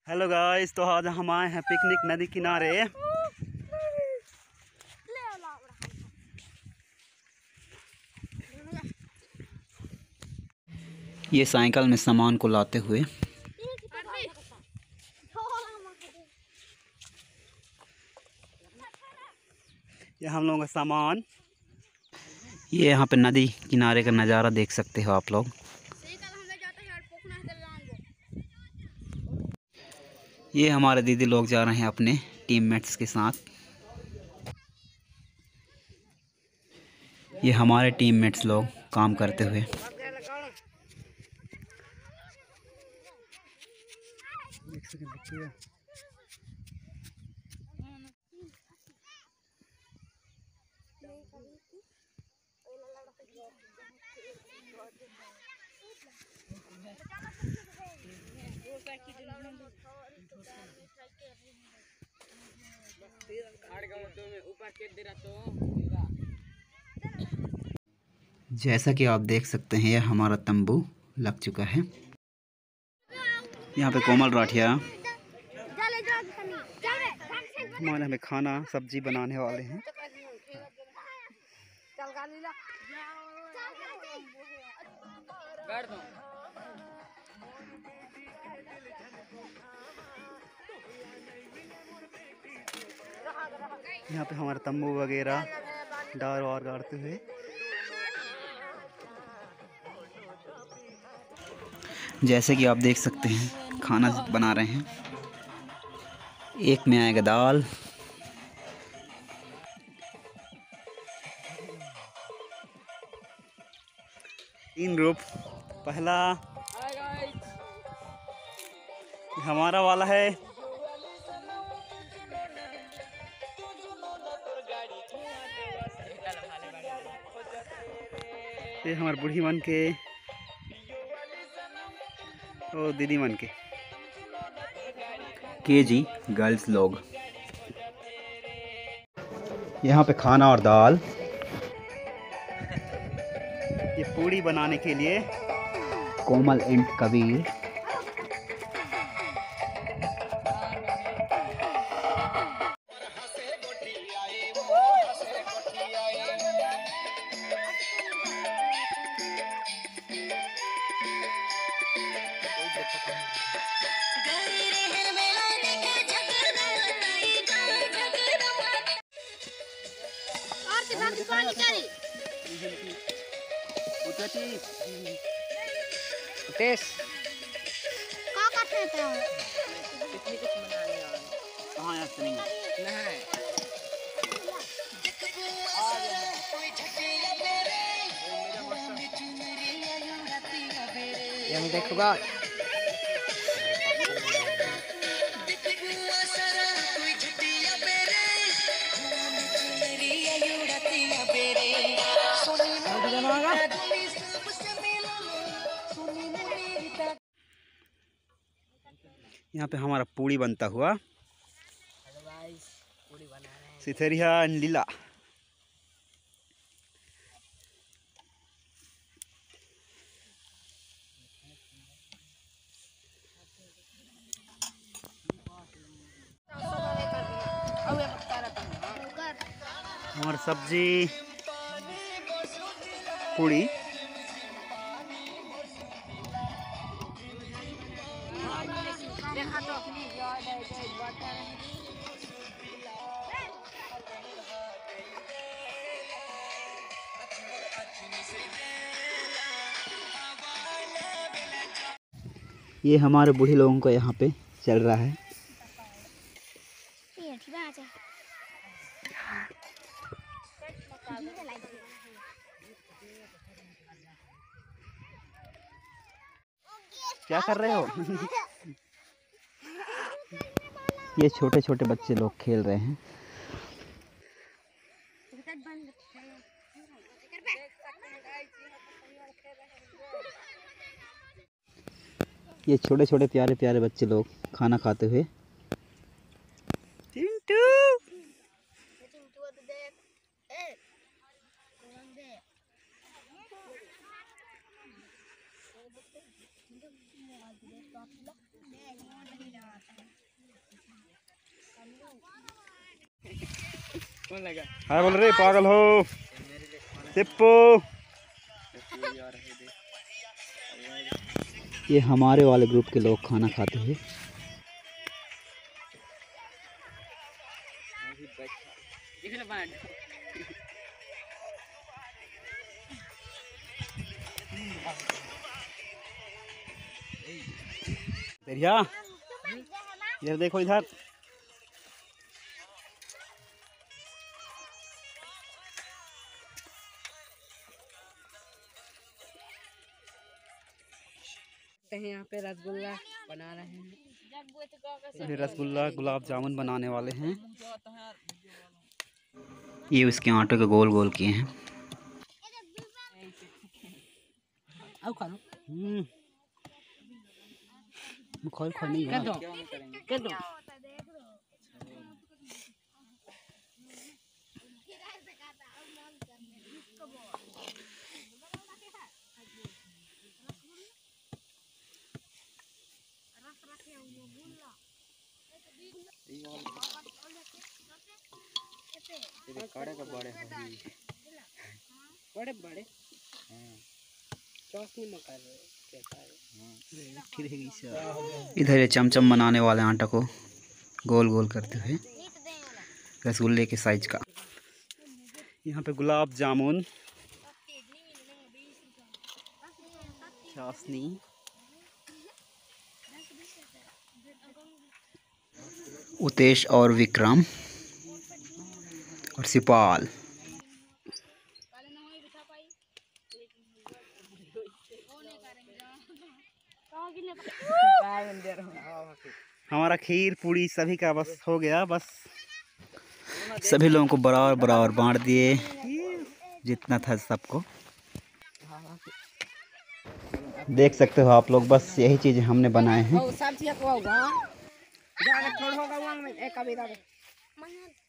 Hello guys, तो आज हम आए हैं पिकनिक नदी किनारे। ये साइकिल में सामान को लाते हुए ये हम लोगों का सामान, ये यहाँ पे नदी किनारे का नज़ारा देख सकते हो आप लोग। ये हमारे दीदी लोग जा रहे हैं अपने टीममेट्स के साथ। ये हमारे टीममेट्स लोग काम करते हुए। जैसा कि आप देख सकते हैं, यह हमारा तंबू लग चुका है। यहाँ पे कोमल राठिया हमारे हमें खाना सब्जी बनाने वाले हैं। यहाँ पे हमारा तंबू वगैरह डार वार गाड़ते हुए। जैसे कि आप देख सकते हैं, खाना बना रहे हैं। एक में आएगा दाल, तीन ग्रुप। पहला हमारा वाला है, ये हमारे बूढ़ी मन के और दीदी मन के जी गर्ल्स लोग। यहाँ पे खाना और दाल, ये पूड़ी बनाने के लिए कोमल एंड कबीर। देखोगा यहाँ पे हमारा पूड़ी बनता हुआ। सिथेरिया लीला। हमारा सब्जी पूड़ी। ये हमारे बूढ़े लोगों का यहाँ पे चल रहा है। क्या कर रहे हो? ये छोटे छोटे बच्चे लोग खेल रहे हैं। ये छोटे छोटे प्यारे प्यारे बच्चे लोग खाना खाते हुए। हाय बोल रहे पागल हो टिप्पू। ये हमारे वाले ग्रुप के लोग खाना खाते हैं। दरिया इधर देखो इधर। यहाँ पे रसगुल्ला बना रहे हैं। ये रसगुल्ला गुलाब जामुन बनाने वाले हैं। ये उसके आटे को गोल गोल किए हैं। खोल खोल नहीं है। बड़े बड़े इधर ये चमचम बनाने वाले आटा को गोल गोल करते हुए रसगुल्ले के साइज का। यहाँ पे गुलाब जामुन, चाशनी, उतेश और विक्रम और सिपाल। हमारा खीर पूड़ी सभी का बस हो गया। बस सभी लोगों को बराबर बराबर बांट दिए जितना था सबको। देख सकते हो आप लोग, बस यही चीज़ें हमने बनाए हैं।